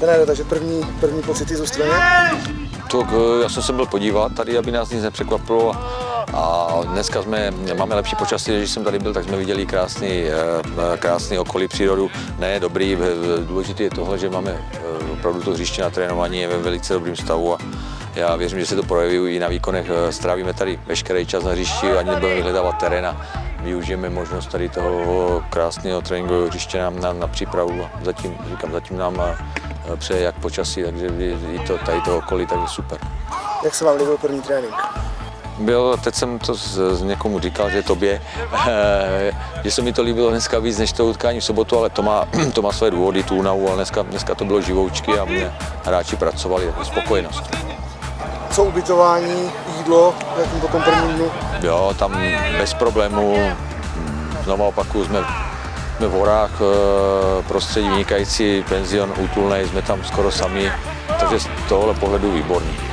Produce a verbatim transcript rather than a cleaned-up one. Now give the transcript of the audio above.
Trenér, takže první, první pocity z Ústraně? Tak já jsem se byl podívat tady, aby nás nic nepřekvapilo. A dneska jsme, máme lepší počasí, když jsem tady byl, tak jsme viděli krásný, krásný okolí, přírodu. Ne, dobrý, důležité je tohle, že máme opravdu to hřiště na trénování je ve velice dobrým stavu a já věřím, že se to projeví i na výkonech. Strávíme tady veškerý čas na hřišti, ani nebudeme vyhledávat terén a využijeme možnost tady toho krásného tréninkového hřiště na, na, na přípravu. Zatím, říkám, zatím nám přeje jak počasí, takže i to, tady to okolí, takže super. Jak se vám líbil první trénink? Byl, teď jsem to z, z někomu říkal, že tobě, že se mi to líbilo dneska víc než to utkání v sobotu, ale to má, to má své důvody, tu únavu, ale dneska, dneska to bylo živoučky a mě hráči pracovali, jako spokojenost. Co ubytování, jídlo, jakým po tom prvním dnu? Jo, tam bez problémů, znovu opakuju, jsme, jsme v horách, prostředí vynikající, penzion útulný, jsme tam skoro sami, takže z tohohle pohledu výborný.